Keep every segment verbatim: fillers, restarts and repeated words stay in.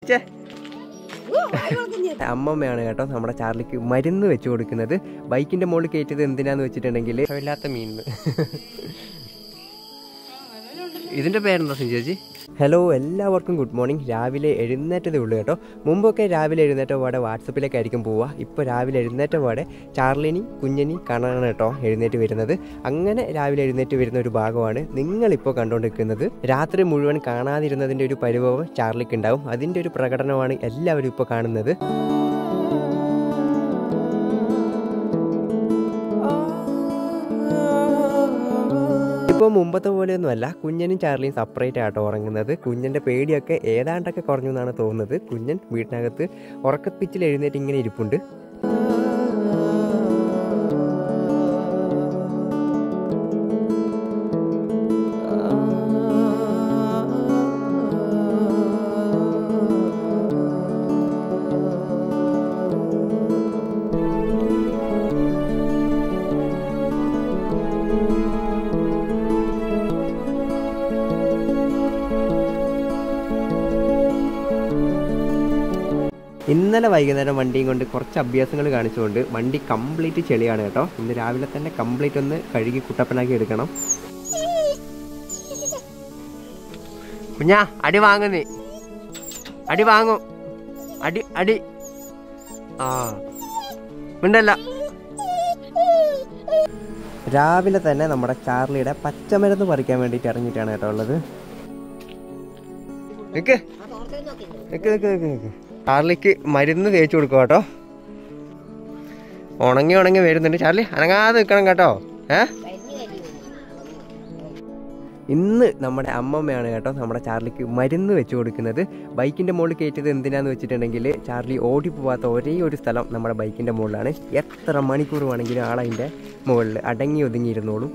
ചിരിച്ചേ. അമ്മമ്മയാണ് കേട്ടോ നമ്മുടെ ചാർലിക്ക് മരുന്ന് വെച്ച് കൊടുക്കുന്നത്. ബൈക്കിന്റെ മുകളിൽ കയറ്റിയത് എന്തിനാന്ന് വെച്ചിട്ടുണ്ടെങ്കിൽ ഇല്ലാത്ത മീൻ. ഇതിന്റെ പേരെന്താ ചേച്ചി? ഹലോ, എല്ലാവർക്കും ഗുഡ് മോർണിംഗ്. രാവിലെ എഴുന്നേറ്റതേ ഉള്ളൂ കേട്ടോ. മുമ്പൊക്കെ രാവിലെ എഴുന്നേറ്റ പാടെ വാട്സപ്പിലേക്കായിരിക്കും പോവുക. ഇപ്പോൾ രാവിലെ എഴുന്നേറ്റ പാടെ ചാർലിനി കുഞ്ഞിനി കാണാനാണ് കേട്ടോ എഴുന്നേറ്റ് വരുന്നത്. അങ്ങനെ രാവിലെ എഴുന്നേറ്റ് വരുന്ന ഒരു ഭാഗമാണ് നിങ്ങളിപ്പോൾ കണ്ടുകൊണ്ടിരിക്കുന്നത്. രാത്രി മുഴുവൻ കാണാതിരുന്നതിൻ്റെ ഒരു പരിഭവം ചാർലിക്ക് ഉണ്ടാവും. അതിൻ്റെ ഒരു പ്രകടനമാണ് എല്ലാവരും ഇപ്പോൾ കാണുന്നത്. ഇപ്പോൾ മുമ്പത്തെ പോലെയൊന്നുമല്ല, കുഞ്ഞനും ചാർലിയും സെപ്പറേറ്റ് ആട്ടോ ഉറങ്ങുന്നത്. കുഞ്ഞൻ്റെ പേടിയൊക്കെ ഏതാണ്ടൊക്കെ കുറഞ്ഞു എന്നാണ് തോന്നുന്നത്. കുഞ്ഞൻ വീട്ടിനകത്ത് ഉറക്കപ്പിച്ചിൽ എഴുന്നേറ്റ് ഇങ്ങനെ ഇരിപ്പുണ്ട്. ഇന്നലെ വൈകുന്നേരം വണ്ടിയും കൊണ്ട് കുറച്ച് അഭ്യാസങ്ങൾ കാണിച്ചുകൊണ്ട് വണ്ടി കംപ്ലീറ്റ് ചെളിയാണ് കേട്ടോ. ഇന്ന് രാവിലെ തന്നെ കംപ്ലീറ്റ് ഒന്ന് കഴുകി കുട്ടപ്പനാക്കി എടുക്കണം. കുഞ്ഞാ അടി വാങ്ങുന്നേ, അടി വാങ്ങും, അടി അടി. ആ ഉണ്ടല്ല. രാവിലെ തന്നെ നമ്മുടെ ചാർലിയുടെ പച്ചമരുന്ന് പറിക്കാൻ വേണ്ടിയിട്ട് ഇറങ്ങിയിട്ടാണ് കേട്ടോ ഉള്ളത്. നിക്ക് നിക്ക് നിക്ക് നിക്ക് നിക്ക് ചാർലിക്ക് മരുന്ന് തേച്ച് കൊടുക്കുക കേട്ടോ. ഉണങ്ങി ഉണങ്ങി വരുന്നുണ്ട്. ചാർലി അനങ്ങാതെ നിൽക്കണം കേട്ടോ. ഏ ഇന്ന് നമ്മുടെ അമ്മമ്മയാണ് കേട്ടോ നമ്മുടെ ചാർലിക്ക് മരുന്ന് വെച്ച് കൊടുക്കുന്നത്. ബൈക്കിൻ്റെ മുകളിൽ കയറ്റിയത് എന്തിനാന്ന് വെച്ചിട്ടുണ്ടെങ്കിൽ ചാർലി ഓടി പോവാത്ത ഒരേ ഒരു സ്ഥലം നമ്മുടെ ബൈക്കിൻ്റെ മുകളിലാണ്. എത്ര മണിക്കൂർ വേണമെങ്കിലും ആളതിൻ്റെ മുകളിൽ അടങ്ങി ഒതുങ്ങിയിരുന്നോളും.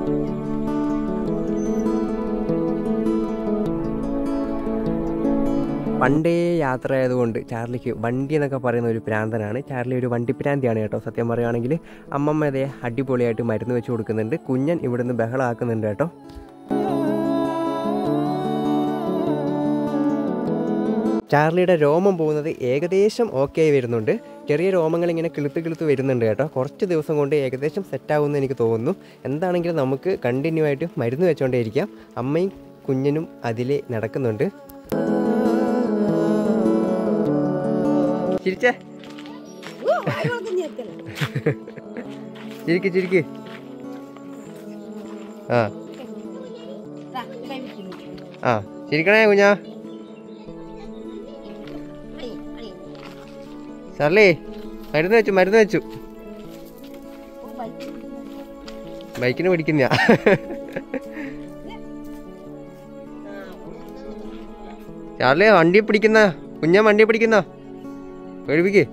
പണ്ടേ യാത്ര ആയതുകൊണ്ട് ചാർലിക്ക് വണ്ടി എന്നൊക്കെ പറയുന്ന ഒരു പ്രാന്തനാണ്. ചാർലി ഒരു വണ്ടി പ്രാന്തിയാണ് കേട്ടോ. സത്യം പറയുകയാണെങ്കിൽ അമ്മമ്മ അതേ അടിപൊളിയായിട്ട് മരുന്ന് വെച്ച് കൊടുക്കുന്നുണ്ട്. കുഞ്ഞൻ ഇവിടുന്ന് ബഹളമാക്കുന്നുണ്ട് കേട്ടോ. ചാർലിയുടെ രോമം പോകുന്നത് ഏകദേശം ഓക്കെ ആയി വരുന്നുണ്ട്. ചെറിയ രോമങ്ങൾ ഇങ്ങനെ കിളുത്ത് കിളുത്ത് വരുന്നുണ്ട് കേട്ടോ. കുറച്ച് ദിവസം കൊണ്ട് ഏകദേശം സെറ്റാവുമെന്ന് എനിക്ക് തോന്നുന്നു. എന്താണെങ്കിലും നമുക്ക് കണ്ടിന്യൂ ആയിട്ട് മരുന്ന് വെച്ചുകൊണ്ടേ ഇരിക്കാം. അമ്മയും കുഞ്ഞനും അതിൽ നടക്കുന്നുണ്ട്. ചിരിച്ചേ, ചിരിക്ക് ചിരിക്ക്. ആ ആ ചിരിക്കണേ കുഞ്ഞാ. ചാർലി മരുന്ന് വെച്ചു മരുന്ന് വെച്ചു. ബൈക്കിന് പിടിക്കുന്ന ചാർലി വണ്ടി പിടിക്കുന്ന കുഞ്ഞാ, വണ്ടി പിടിക്കുന്ന പേടിപ്പിക്ക്.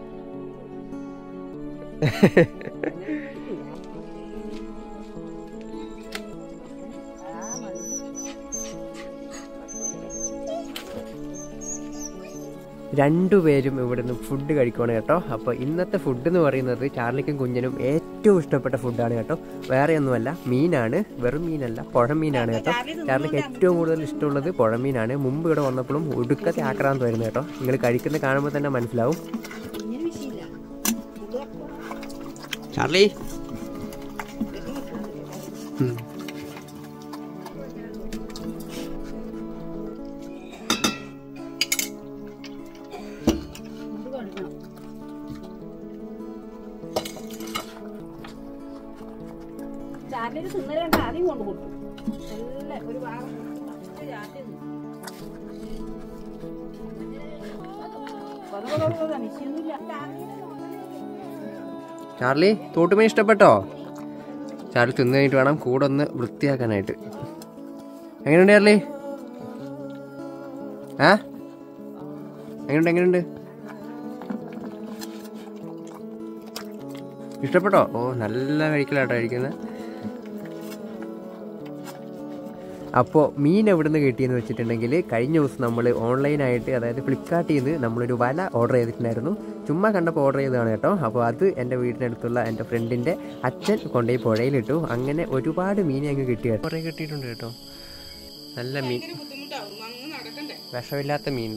രണ്ടുപേരും ഇവിടുന്ന് ഫുഡ് കഴിക്കുകയാണ് കേട്ടോ. അപ്പോൾ ഇന്നത്തെ ഫുഡ് എന്ന് പറയുന്നത് ചാർലിക്കും കുഞ്ഞിനും ഏറ്റവും ഇഷ്ടപ്പെട്ട ഫുഡാണ് കേട്ടോ. വേറെ ഒന്നുമല്ല, മീനാണ്. വെറും മീനല്ല, പുഴമീനാണ് കേട്ടോ. ചാർലിക്ക് ഏറ്റവും കൂടുതൽ ഇഷ്ടമുള്ളത് പുഴമീനാണ്. മുമ്പ് ഇവിടെ വന്നപ്പോഴും ഒടുക്കത്തെ ആക്രാന്തമായിരുന്നു കേട്ടോ. നിങ്ങൾ കഴിക്കുന്നത് കാണുമ്പോൾ തന്നെ മനസ്സിലാവും. ചാർലി ചാർലിന് തിന്നലുണ്ട്. ആദ്യം കൊണ്ട് കൊടുക്കും. എല്ലാം ഒരു ഭാഗം ചാർലി തോട്ടുമീൻ ഇഷ്ടപ്പെട്ടോ? ചാർലി തിന്നു കഴിഞ്ഞിട്ട് വേണം കൂടെ ഒന്ന് വൃത്തിയാക്കാനായിട്ട്. എങ്ങനെയുണ്ട് ചാർലി? ആ എങ്ങനെയുണ്ട് എങ്ങനെയുണ്ട് ഇഷ്ടപ്പെട്ടോ? ഓ നല്ല കഴിക്കലാട്ടോ കഴിക്കുന്നത്. അപ്പോൾ മീൻ എവിടെ നിന്ന് കിട്ടിയെന്ന് വെച്ചിട്ടുണ്ടെങ്കിൽ കഴിഞ്ഞ ദിവസം നമ്മൾ ഓൺലൈനായിട്ട്, അതായത് ഫ്ലിപ്കാർട്ടിൽ നിന്ന് നമ്മളൊരു വല ഓർഡർ ചെയ്തിട്ടുണ്ടായിരുന്നു. ചുമ്മാ കണ്ടപ്പോൾ ഓർഡർ ചെയ്തതാണ് കേട്ടോ. അപ്പോൾ അത് എൻ്റെ വീടിനടുത്തുള്ള എൻ്റെ ഫ്രണ്ടിൻ്റെ അച്ഛൻ കൊണ്ടുപോയി പുഴയിലിട്ടു. അങ്ങനെ ഒരുപാട് മീൻ അങ്ങ് കിട്ടി കേട്ടോ. കുറേ കിട്ടിയിട്ടുണ്ട് കേട്ടോ. നല്ല മീൻ. വിഷമില്ലാത്ത മീൻ.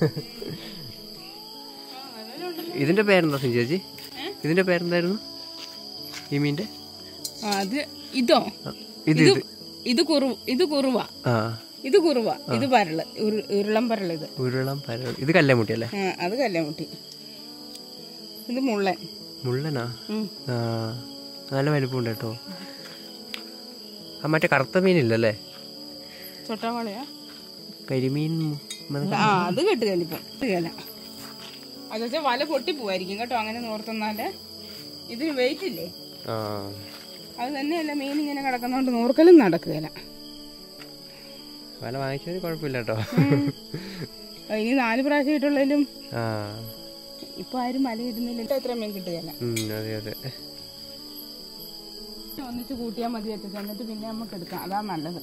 ഇതിന്റെ പേരെന്താ ചേച്ചി? ഇതിന്റെ പേരെന്തായിരുന്നു ഈ മീൻ്റെ? അത് ഇതോ ഇത് ഇത് കുറു ഇത് കുറുവ ഇത് കുറുവ ഇത് പരള് ഉരുളം പരള്. ഇത് ഉരുളം പരൾ. ഇത് കല്ലമുട്ടി അല്ലേ? അത് കല്ലമുട്ടി. ഇത് മുള്ളൻ. മുള്ളനാ? ആ നല്ല വലിപ്പമുണ്ട് കേട്ടോ. ആ മറ്റേ കറുത്ത മീനില്ലല്ലേ? ചൊട്ടാവാളയാ? കരിമീൻ. ആ അത് കെട്ടുകല്ലിപ്പം കെട്ടുകല. അത് വെച്ചാൽ വല പൊട്ടിപ്പോവായിരിക്കും കേട്ടോ അങ്ങനെ നോർത്തെന്നാല്. ഇതിന് വെയിറ്റ് ഇല്ലേ? അത് തന്നെയല്ല മീൻ ഇങ്ങനെ കിടക്കുന്നോണ്ട് നോർക്കലും നടക്കുകയില്ല. വല വാങ്ങിച്ചത് കുഴപ്പമില്ല കേട്ടോ. ഇനി നാല് പ്രാവശ്യം ഇട്ടുള്ളതിലും ഇപ്പൊ ആരും വല ഇടുന്നില്ല. എത്ര മീൻ കിട്ടുകയില്ല. ഒന്നിച്ച് കൂട്ടിയാൽ മതി വെച്ചാൽ എന്നിട്ട് പിന്നെ നമുക്ക് എടുക്കാം. അതാ നല്ലത്.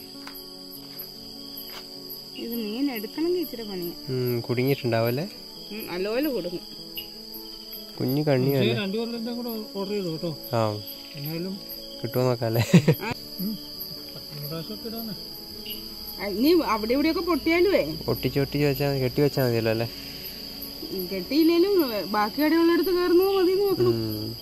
ഇത് മീൻ എടുക്കണമെങ്കിൽ ഇച്ചിരി പണിയാ. കുടുങ്ങിയിട്ടുണ്ടാവല്ലേ? നല്ലപോലെ കൊടുക്കും. കുഞ്ഞു കണ്ണി കിട്ടുമോ നോക്കാല്ലേ? ഇനി അവിടെ ഇവിടെയൊക്കെ പൊട്ടിയാലുവേ ഒട്ടിച്ച് ഒട്ടിച്ച് വെച്ചാൽ കെട്ടി വെച്ചാൽ മതിയല്ലോ അല്ലേ? കെട്ടിയില്ലേലും ബാക്കി കടയുള്ളടുത്ത് കയറുന്നോ മതി നോക്കണം.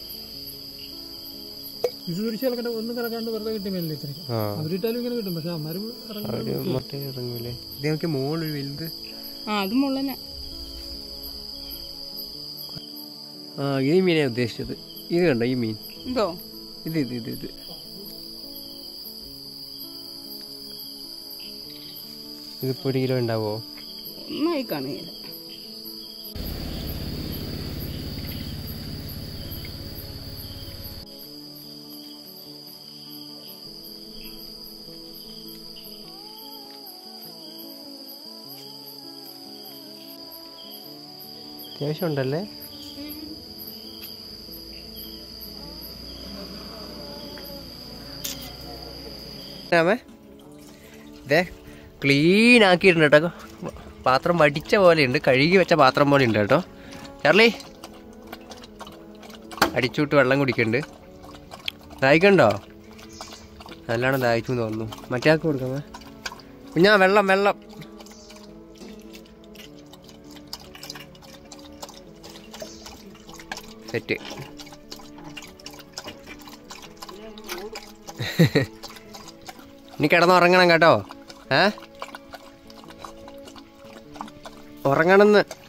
ഒന്നും കിടക്കാണ്ട് വെറുതെ കിട്ടിയ മേലെ അവരിട്ടാലും ഇങ്ങനെ കിട്ടും. പക്ഷെ മറ്റേ ഇറങ്ങൂലേ? ഇത് മോളൊരു വലുത്. ആ അത് മുള്ളനാ. ആ ഈ മീനെ ഉദ്ദേശിച്ചത്. ഇത് കണ്ടോ ഈ മീൻ? എന്തോ ഇത് ഇത് ഇത് ഇത് ഇതിപ്പോ ഒരു കിലോ ഉണ്ടാവോ? ഒന്നായി കാണുകയില്ല. അത്യാവശ്യം ഉണ്ടല്ലേ? ഇതേ ക്ലീൻ ആക്കിയിട്ടുണ്ട് കേട്ടോ. പാത്രം വടിച്ച പോലെയുണ്ട്, കഴുകി വെച്ച പാത്രം പോലെ ഉണ്ട് കേട്ടോ. ചാർലി അടിച്ചുവിട്ട് വെള്ളം കുടിക്കുന്നുണ്ട്. ദാഹിക്കണ്ടോ? നല്ലോണം ദാഹിച്ചു തോന്നുന്നു. മറ്റേ ആൾക്ക് കൊടുക്കാമേ. കുഞ്ഞാ വെള്ളം വെള്ളം. സെറ്റ്. ഇനി കിടന്നുറങ്ങണം കേട്ടോ. ഏ ഉറങ്ങണമെന്ന്